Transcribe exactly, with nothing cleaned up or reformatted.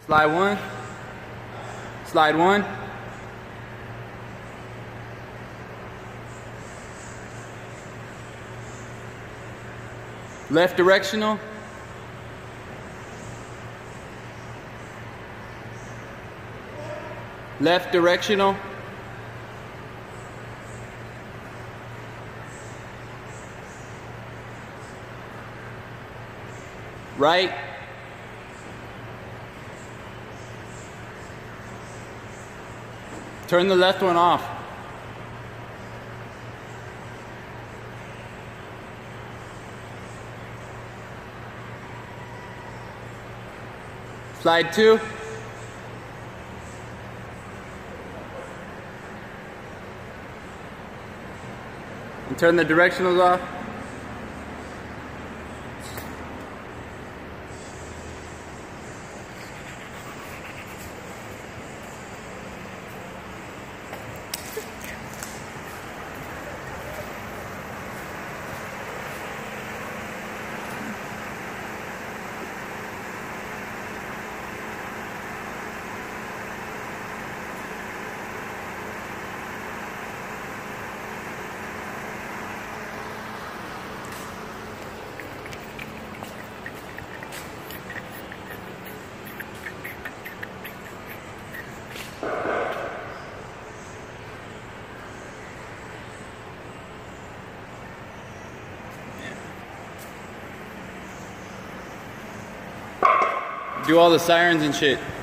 Slide one. Slide one. Left directional. Left directional. Right. Turn the left one off. Slide two. And turn the directionals off. Do all the sirens and shit.